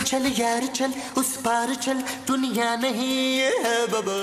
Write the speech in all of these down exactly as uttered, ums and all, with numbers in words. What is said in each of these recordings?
चल यार चल, उस पार चल, दुनिया नहीं है बाबा।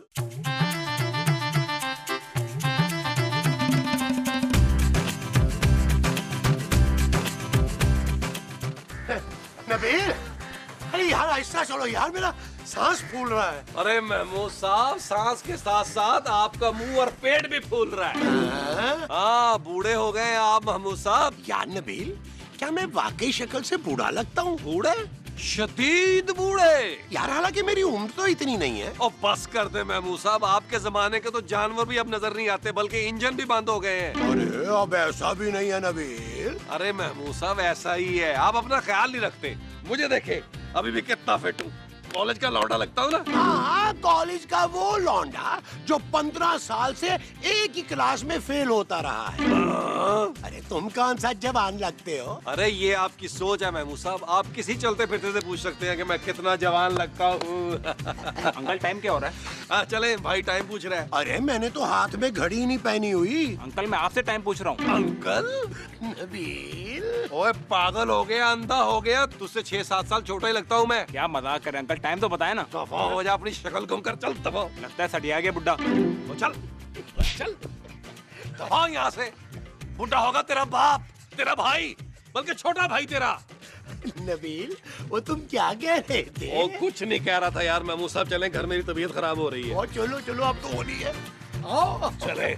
नबील, अरे यार ऐसा चलो यार, मेरा सांस फूल रहा है। अरे महमूद साहब, सांस के साथ साथ आपका मुंह और पेट भी फूल रहा है। हाँ, बूढ़े हो गए आप महमूद साहब। यार नबील, क्या मैं वाकई शक्ल से बूढ़ा लगता हूँ? बूढ़े? शदीद बूढ़े यार, हालांकि मेरी उम्र तो इतनी नहीं है। और बस कर दे महमूद साहब, आपके जमाने के तो जानवर भी अब नजर नहीं आते, बल्कि इंजन भी बंद हो गए हैं। अरे अब ऐसा भी नहीं है नबील। अरे महमूद साहब, ऐसा ही है, आप अपना ख्याल नहीं रखते। मुझे देखे अभी भी कितना फिट हूँ, कॉलेज का लौंडा लगता हूँ ना। हाँ, कॉलेज का वो लौंडा जो पंद्रह साल से एक ही क्लास में फेल होता रहा है। अरे तुम कौन सा जवान लगते हो? अरे ये आपकी सोच है महमूद साहब, आप किसी चलते फिरते से पूछ सकते हैं कि मैं कितना जवान लगता हूँ। अंकल टाइम क्या हो रहा है? हाँ चले भाई, टाइम पूछ रहे हैं। अरे मैंने तो हाथ में घड़ी नहीं पहनी हुई। अंकल मैं आपसे टाइम पूछ रहा हूँ। अंकल? नबील, ओए पागल हो गया, अंधा हो गया, तुझसे छह सात साल छोटा ही लगता हूँ मैं। क्या मजाक कर रहे हैं अंकल, टाइम तो बताया ना। दफा हो जा, अपनी शक्ल घूम कर चल। दफा लगता है सटिया गया बुड्ढा। तो चल चल दफा यहाँ से। बुढ़ा होगा तेरा बाप, तेरा भाई, बल्कि छोटा भाई तेरा। नबील, वो तुम क्या कह रहे थे? वो कुछ नहीं कह रहा था यार। महमूद साहब चलें, घर मेरी तबीयत खराब हो रही है। ओ, चलो चलो, अब तो होनी है। आओ चले।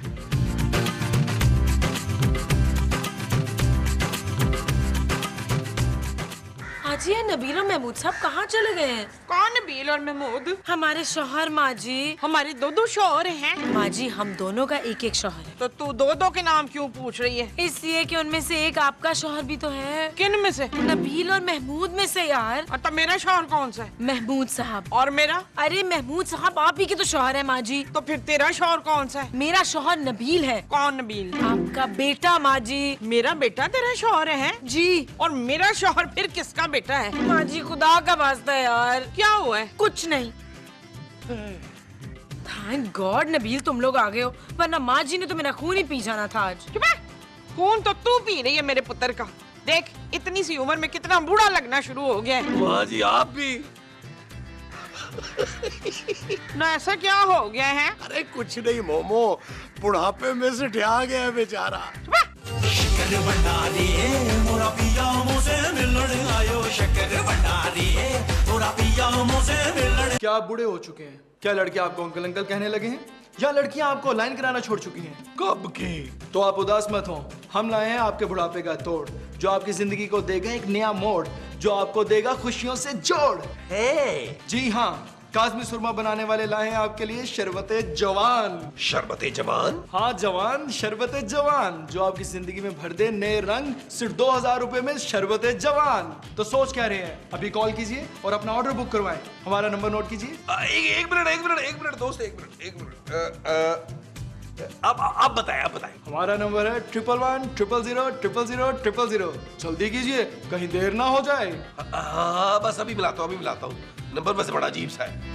माँ जी, ये नबील और महमूद साहब कहाँ चले गए हैं? कौन नबील और महमूद? हमारे शौहर माँ जी। हमारे दो दो शौहर हैं। माँ जी, हम दोनों का एक एक शौहर है। तो तू दो दो के नाम क्यों पूछ रही है? इसलिए कि उनमें से एक आपका शौहर भी तो है। किन में से? नबील और महमूद में से यार। और तब मेरा शौहर कौन सा है? महमूद साहब। और मेरा? अरे महमूद साहब आप ही के तो शौहर है माँ जी। तो फिर तेरा शौहर कौन सा है? मेरा शौहर नबील है। कौन नबील? आपका बेटा माँ जी। मेरा बेटा तेरा शौहर है? जी। और मेरा शौहर फिर किसका बेटा है? माँ जी खुदा का वास्ता है यार। क्या हुआ है? कुछ नहीं। थैंक गॉड नबील तुम लोग आ गए हो, वरना माँ जी ने तो मेरा खून ही पी जाना था आज। खून तो तू पी रही है मेरे पुत्र का। देख इतनी सी उम्र में कितना बूढ़ा लगना शुरू हो गया है। माँ जी आप भी। ना ऐसा क्या हो गया है? अरे कुछ नहीं मोमो, बुढ़ापे में से ठा गया है बेचारा। शक्कर भंडारी मोरा पिया मुझसे मिलने आयो, शक्कर भंडारी मोरा पिया मुझसे मिलने। क्या आप बूढ़े हो चुके हैं? क्या लड़के आपको अंकल अंकल कहने लगे हैं, या लड़कियां आपको लाइन कराना छोड़ चुकी हैं? कब की? तो आप उदास मत हो, हम लाए हैं आपके बुढ़ापे का तोड़, जो आपकी जिंदगी को देगा एक नया मोड़, जो आपको देगा खुशियों से जोड़। हे। जी हाँ, काज़मी सुरमा बनाने वाले लाए हैं आपके लिए शरबते जवान। शरबते जवान? हाँ जवान, शरबते जवान, जो आपकी जिंदगी में भर दे नए रंग, सिर्फ दो हजार रुपए में शरबते जवान। तो सोच क्या रहे हैं, अभी कॉल कीजिए और अपना ऑर्डर बुक करवाएं। हमारा नंबर नोट कीजिए। एक एक मिनट एक मिनट एक मिनट दोस्त, एक मिनट एक मिनट। अब आप बताएं आप बताएं। हमारा नंबर है triple one triple zero triple zero triple zero. जल्दी कीजिए, कहीं देर ना हो जाए। हाँ बस अभी मिलाता हूँ अभी मिलाता हूँ। नंबर बस बड़ा अजीब सा है।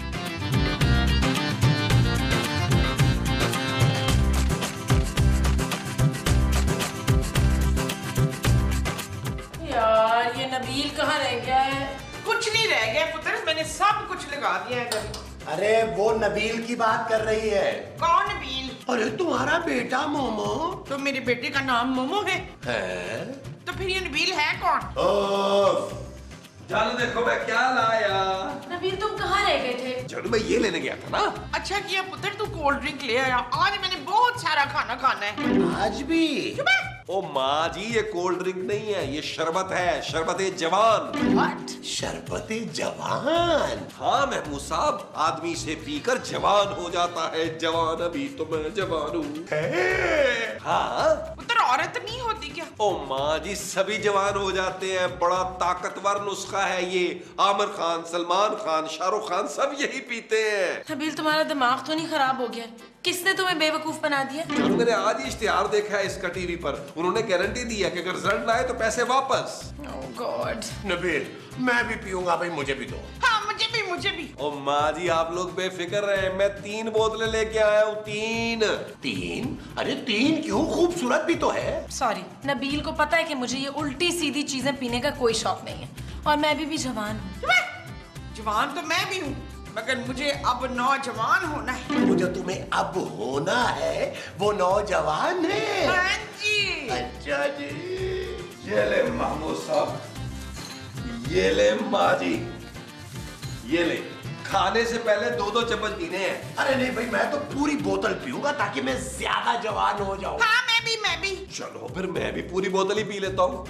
यार ये नबील कहाँ रह गया है? कुछ नहीं रह गया पुत्र, मैंने सब कुछ लगा दिया है। अरे वो नबील की बात कर रही है। कौन नबील? अरे तुम्हारा बेटा मोमो। तो मेरे बेटे का नाम मोमो है? है? तो फिर ये नबील है कौन? ओफ। चलो देखो मैं क्या लाया। नबील तुम कहाँ रह गए थे? चलो मैं ये लेने गया था ना। अच्छा किया पुत्र, तू कोल्ड ड्रिंक ले आया। आज मैंने बहुत सारा खाना खाना है। आज भी? ओ माँ जी, ये कोल्ड ड्रिंक नहीं है, ये शरबत है, शरबते जवान। व्हाट? शरबते जवान? हाँ महमूद साहब, आदमी से पीकर जवान हो जाता है। जवान अभी तो मैं जवान हूँ। हाँ पुत्र औरत नहीं होती क्या? ओ माँ जी, सभी जवान हो जाते हैं। बड़ा ताकतवर नुस्खा है ये। आमिर खान, सलमान खान, शाहरुख खान सब यही पीते हैं। नबील तुम्हारा दिमाग तो नहीं खराब हो गया? किसने तुम्हें बेवकूफ बना दिया? चलो मैंने आज ही इश्तिहार देखा है इसका टीवी पर। उन्होंने गारंटी दी है कि अगर रिजल्ट लाए तो पैसे वापस। ओह गॉड। नबील मैं भी पीऊंगा भाई, मुझे भी दो। हाँ मुझे भी मुझे भी। ओ माँ जी आप लोग बेफिक्र रहे, मैं तीन बोतलें लेके आया हूँ। तीन तीन? अरे तीन क्यों, खूबसूरत भी तो है। सॉरी, नबील को पता है कि मुझे ये उल्टी सीधी चीजें पीने का कोई शौक नहीं है। और मैं भी, भी जवान हूँ। जवान तो मैं भी हूँ, मगर मुझे अब नौजवान होना है। वो जो तुम्हें अब होना है वो नौजवान है। हाँ जी। अच्छा जी। ये ले महमूद साहब, ये ले माँ जी, ये ले। खाने से पहले दो दो चम्मच पीने हैं। अरे नहीं भाई, मैं तो पूरी बोतल पीऊंगा ताकि मैं ज्यादा जवान हो जाऊं। हाँ मैं भी मैं भी। चलो फिर मैं भी पूरी बोतल ही पी लेता हूँ।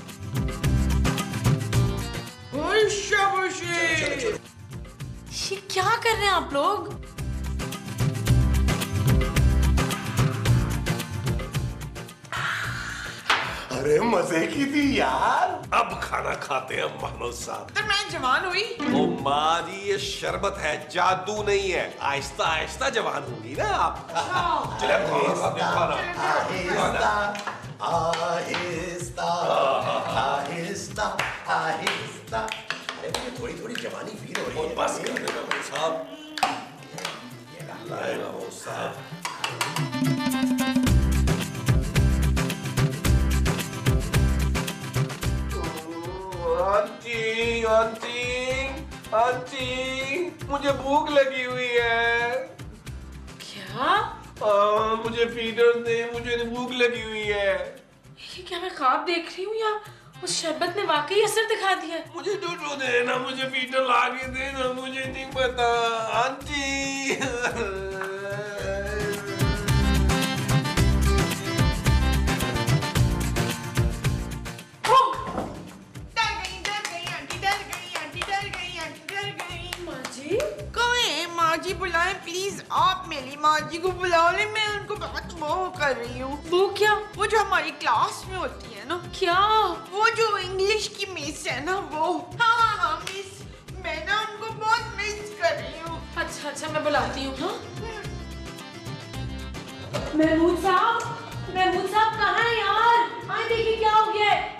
शाबाशी। ये क्या कर रहे हैं आप लोग? अरे मजे की थी यार। अब खाना खाते हैं महमूद साहब। तो मैं जवान हुई। ओ माँ जी, ये शरबत है, जादू नहीं है। आहिस्ता आहिस्ता जवान होंगी ना आप। चले आहिस्ता आहिस्ता आहिस्ता आहिस्ता। अरे मुझे थोड़ी थोड़ी जवानी फील हो रही है। बस कर दे महमूद साहब। ये लाए महमूद साहब। आंटी, आंटी, आंटी, मुझे भूख लगी हुई है। क्या? आ, मुझे फीडर दे, मुझे भूख लगी हुई है। ये क्या मैं ख्वाब देख रही हूँ या उस शरबत ने वाकई असर दिखा दिया है? मुझे डूडू देना, मुझे फीडर ला के देना, मुझे नहीं पता आंटी। माजी बुलाएं प्लीज, आप मेरी माजी को बुला ले, मैं उनको बहुत मोह कर रही हूँ। वो क्या? वो जो हमारी क्लास में होती है ना। क्या? वो जो इंग्लिश की मिस है ना, वो। हाँ हाँ हाँ मिस, मैं ना उनको बहुत मिस कर रही हूँ। अच्छा अच्छा मैं बुलाती हूँ। हाँ महमूद साहब, महमूद साहब कहाँ हैं यार? आए देखिए क्या हो गया है।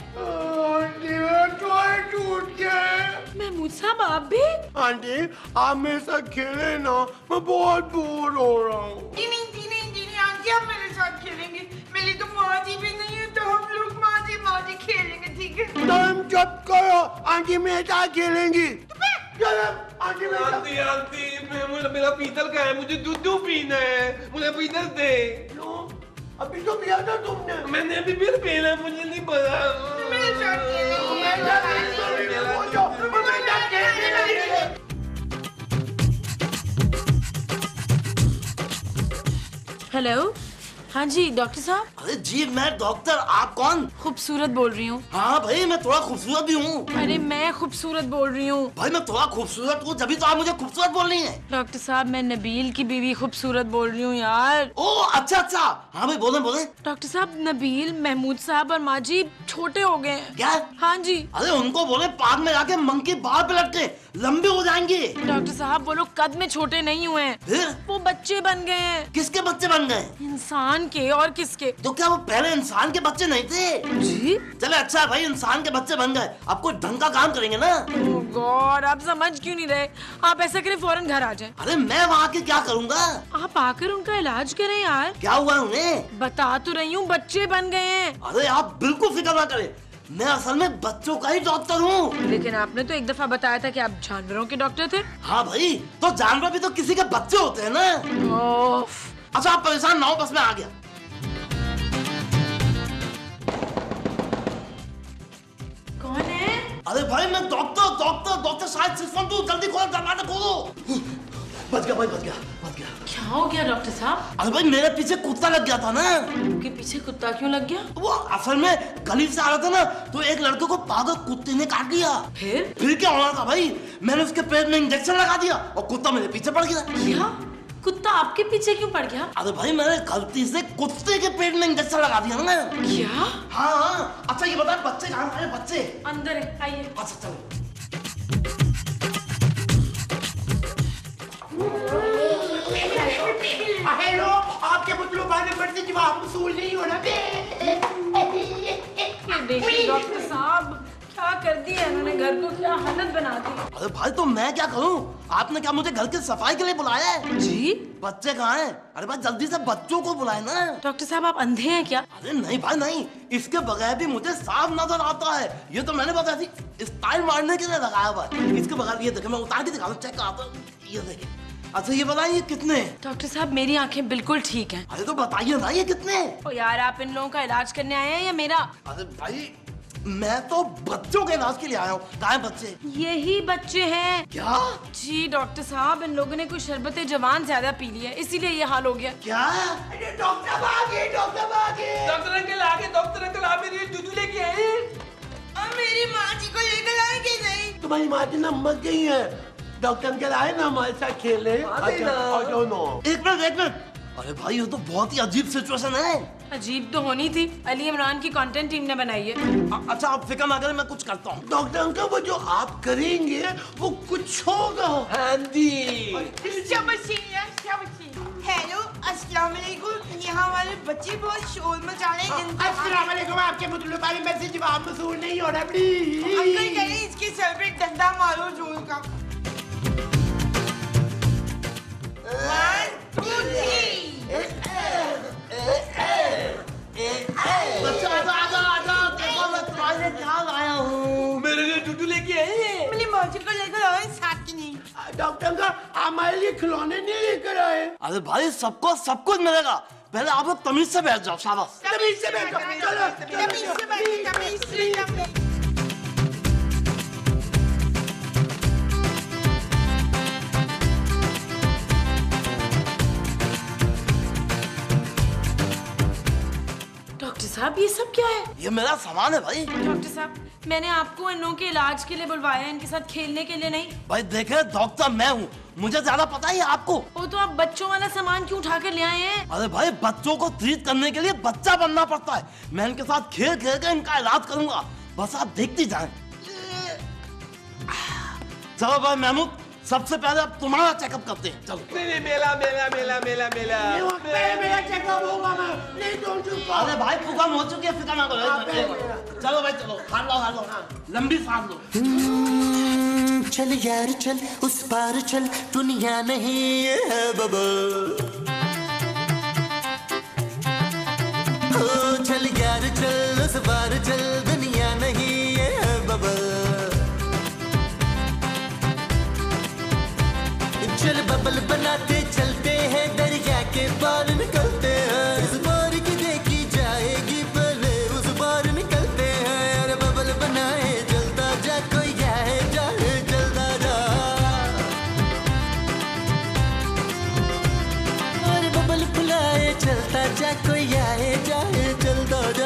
टूट गया। महमूद साहब आप भी? आंटी आप मेरे साथ खेले ना, मैं बहुत बोर हो रहा हूँ। जी नहीं जी नहीं जी नहीं आंटी, आप मेरे साथ खेलेंगे। मेरी तो माजी भी नहीं है, तो हम लोग माजी माजी खेलेंगे, ठीक है? तुम चुप करो, आंटी मेरे साथ खेलेंगी। चलो आंटी मेरे साथ। आंटी, आंटी, मैं- मेरा मेरा पीतल का है, मुझे दूध पीना है, मुझे पीतल दे। लो, अभी तो पिया था तुमने। मैंने अभी फिर पीना, मुझे नहीं पता। मेरे साथ खेलेंगे। मेरे साथ खेलेंगे। हेलो, हाँ जी डॉक्टर साहब। अरे जी मैं डॉक्टर, आप कौन? खूबसूरत बोल रही हूँ। हाँ भाई मैं थोड़ा खूबसूरत भी हूँ। अरे मैं खूबसूरत बोल रही हूँ। भाई मैं थोड़ा खूबसूरत हूँ, तभी तो आप मुझे खूबसूरत बोल रही हैं। डॉक्टर साहब मैं नबील की बीवी खूबसूरत बोल रही हूँ यार। ओ अच्छा अच्छा, हाँ भाई बोले बोले। डॉक्टर साहब नबील, महमूद साहब और माजी छोटे हो गए हैं। क्या? हाँ जी। अरे उनको बोले पार्क में जाके मंकी बाहर पे लटके, लंबे हो जाएंगे। डॉक्टर साहब वो लोग कद में छोटे नहीं हुए हैं, फिर वो बच्चे बन गए हैं। किसके बच्चे बन गए? इंसान के। और किसके? तो क्या वो पहले इंसान के बच्चे नहीं थे? जी। चले अच्छा भाई, इंसान के बच्चे बन गए, आप कोई ढंग का काम करेंगे ना। ओह गॉड, आप समझ क्यों नहीं रहे? आप ऐसा करें फौरन घर आ जाएं। अरे मैं वहाँ के क्या करूँगा? आप आकर उनका इलाज करें यार। क्या हुआ उन्हें? बता तो रही हूँ, बच्चे बन गए हैं। अरे आप बिल्कुल फिक्र ना करें, मैं असल में बच्चों का ही डॉक्टर हूँ। लेकिन आपने तो एक दफा बताया था कि आप जानवरों के डॉक्टर थे। हाँ भाई, तो जानवर भी तो किसी के बच्चे होते हैं ना। ओफ। अच्छा आप परेशान ना हो, बस मैं आ गया। कौन है? अरे भाई मैं डॉक्टर डॉक्टर डॉक्टर शायद सिस्टम तू जल्दी खोल, दरवाजा खोलो। बच गया भाई, बच गया बच गया। क्या हो गया डॉक्टर साहब? अरे भाई मेरे पीछे कुत्ता लग गया था ना। आपके पीछे कुत्ता क्यों लग गया? वो असल में गली से आ रहा था ना, तो एक लड़के को पागल कुत्ते ने काट लिया। फिर? फिर क्या होना था भाई, मैंने उसके पेट में इंजेक्शन लगा दिया और कुत्ता मेरे पीछे पड़ गया। क्या? कुत्ता आपके पीछे क्यों पड़ गया? अरे भाई मैंने गलती से कुत्ते के पेट में इंजेक्शन लगा दिया ना। क्या? हाँ हाँ। अच्छा ये बता बच्चे कहाँ हैं? बच्चे अंदर है, आइए। अच्छा चलो। हेलो, आपके पुतलों भागे पड़ते कि आप वसूल नहीं हो ना। ये देखिए डॉक्टर साहब, क्या कर दिया इन्होंने, घर को क्या हालत बना दी। अरे भाई तो मैं क्या करूं? आपने क्या मुझे घर की सफाई के लिए बुलाया है? जी बच्चे कहाँ हैं? अरे भाई जल्दी से बच्चों को बुलाए ना। डॉक्टर साहब आप अंधे हैं क्या? अरे नहीं भाई नहीं, इसके बगैर भी मुझे साफ नजर आता है। ये तो मैंने बताया थी स्टाइल मारने के लिए लगाया हुआ है। इसके बगैर ये देखे, मैं उतार के दिखा दूं, चेक कराता हूं। ये देखिए। अच्छा ये बताइए कितने हैं? डॉक्टर साहब मेरी आंखें बिल्कुल ठीक हैं। अरे तो बताइए ना ये कितने हैं? ओ यार आप इन लोगों का इलाज करने आए हैं या मेरा? अरे भाई मैं तो बच्चों के इलाज के लिए आया हूँ। कहाँ हैं बच्चे? यही बच्चे हैं। क्या? जी डॉक्टर साहब इन लोगों ने कोई शरबत जवान ज्यादा पी लिया इसीलिए ये हाल हो गया। क्या? अरे डॉक्टर आगे, डॉक्टर आगे। डॉक्टर अंकल आगे, डॉक्टर अंकल आप मेरी दूध लेके आए। अब मेरी माँ जी को लेकर आएंगे नहीं। तुम्हारी माँ जी ना मर गई है। डॉक्टर अंकल आए ना हमारे साथ खेलने। अच्छा, नो। एक मिनट एक मिनट। अरे भाई ये तो बहुत ही अजीब सिचुएशन है। अजीब तो होनी थी, अली इमरान की कंटेंट टीम ने बनाई है। अ- अच्छा आप फिक्र ना करें, मैं कुछ करता हूँ। डॉक्टर अंकल वो जो आप करेंगे वो कुछ होगा। हाँ जी। हेलो अस्सलाम वालेकुम। यहाँ वाले बच्चे बहुत शोर मचा रहे हैं। अस्सलाम वालेकुम। आपके मतलब वाले मैसेज जवाब मसूल नहीं हो रहा प्लीज। अंकल कह रहे हैं इसके सर पे डंडा मारो जोर का। One, two, three. बच्चा आजा आजा आजा, देखो मैं तुम्हारे लिए क्या लाया हूँ। मेरे लिए दूध लेके आए। मेरी मौजी को लेकर आओ साथ की नहीं। डॉक्टर अंकल हमारे लिए खिलौने नहीं लेकर आए। अरे भाई सबको सब कुछ मिलेगा, पहले आप लोग तमीज से बैठ जाओ। शाबाश। तमीज से बैठो। चलो तमीज से बैठो, तमीज से तमीज। डॉक्टर साहब ये सब क्या है? ये मेरा सामान है भाई। डॉक्टर साहब मैंने आपको इन लोगों के इलाज के लिए बुलवाया है, इनके साथ खेलने के लिए नहीं। भाई देखे डॉक्टर मैं हूँ, मुझे ज्यादा पता ही है आपको। वो तो आप बच्चों वाला सामान क्यों उठा कर ले आए हैं? अरे भाई बच्चों को ट्रीट करने के लिए बच्चा बनना पड़ता है। मैं इनके साथ खेल खेल कर इनका इलाज करूंगा, बस आप देखती जाएं। चलो भाई महमूद, सबसे पहले अब तुम्हारा चेकअप करते हैं। चलो। नहीं मेला मेला मेला मेला मेला। मेरा चेकअप होगा मैं नहीं डोंट यू। अरे भाई फुकम हो चुकी है, फिक्र ना करो। चलो भाई चलो, हार लो हार लो, लंबी सांस लो। चल यार चल उस पार चल, दुनिया नहीं है बाबा। ओ चल यार चल उस पार चल, दुनिया नहीं है बाबा। चल बबल बनाते चलते हैं, दरिया के पार निकलते हैं। इस बार की देखी जाएगी पहले उस बार निकलते हैं। अरे बबल बनाए जलता जा, कोई आए जाए जलता जा। अरे बबल फुलाए चलता जा, कोई आए जाए जलता जा।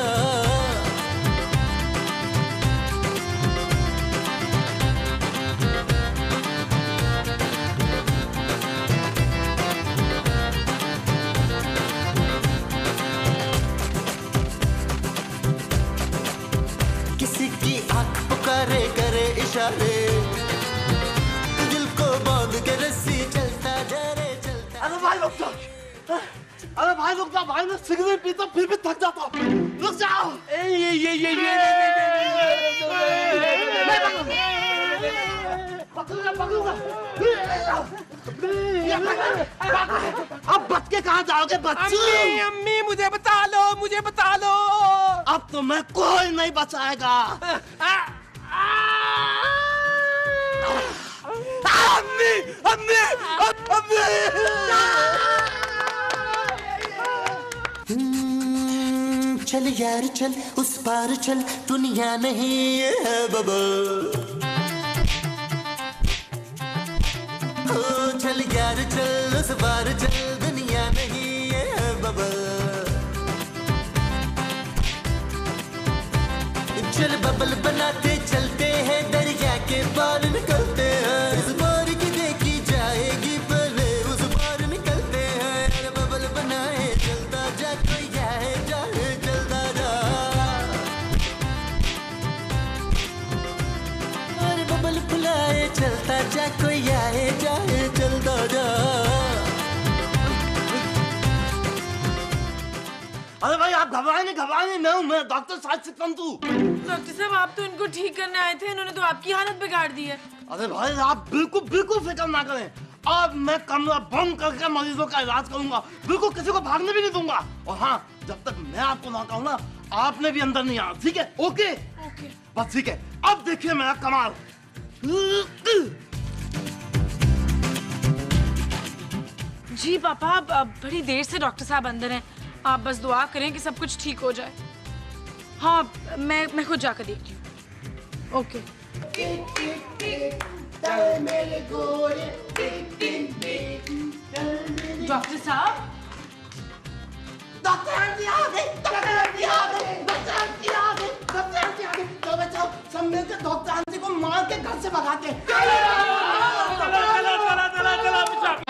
पुकारे करे इशारे, दिल को बांध के रस्सी चलता जा रे चलता। अरे भाई रुक जा, अरे भाई रुक जा भाई, मैं सिगरेट पीता फिर भी थक जाता हूँ। रुक जाओ। ये ये ये ये पकड़ूंगा पकड़ूंगा। अब बच के कहाँ जाओगे बच्चू? अम्मी अम्मी मुझे बता लो, मुझे बता लो। अब तो मैं कोई नहीं बचाएगा। अम्मी अम्मी अम्मी। चल यार चल उस पार चल, दुनिया नहीं है बाबा। ओ चल यार चल उस पार चल, दुनिया नहीं है बाबा। चल बबल बनाते चलते हैं, दरिया के पार निकलते हैं। इस बार की देखी जाएगी पहले उस पार निकलते हैं। अरे बबल बनाए चलता जा, कोई आए जाए चलता जा। अरे बबल फुलाए चलता जा, कोई आए जाए चलता जा। अरे भाई आप घबराए नहीं, घबराए नहीं, मैं हूँ, मैं डॉक्टर साहिब सिकंदू। डॉक्टर साहब आप तो इनको ठीक करने आए थे, इन्होंने तो आपकी हालत बिगाड़ दी है। अरे भाई आप बिल्कुल बिल्कुल फिक्र ना करें, अब मैं कमरा बंद करके मरीजों का इलाज करूंगा, बिल्कुल किसी को भागने भी नहीं दूंगा। और हाँ, जब तक मैं आपको ना कहूँ ना, आपने भी अंदर नहीं आना, ठीक है? ओके ओके बस ठीक है। अब देखिए मेरा कमाल। जी पापा, अब अब बड़ी देर से डॉक्टर साहब अंदर हैं, आप बस दुआ करें कि सब कुछ ठीक हो जाए। हाँ मैं मैं खुद जाकर देखती हूँ। ओके डॉक्टर साहब, डॉक्टर आंटी आ गई, डॉक्टर आंटी आ गई, डॉक्टर आंटी आ गई, डॉक्टर आंटी आ गई। तो बच्चों सब मिलकर डॉक्टर आंटी को मार के घर से भगाते हैं। चला चला चला चला चला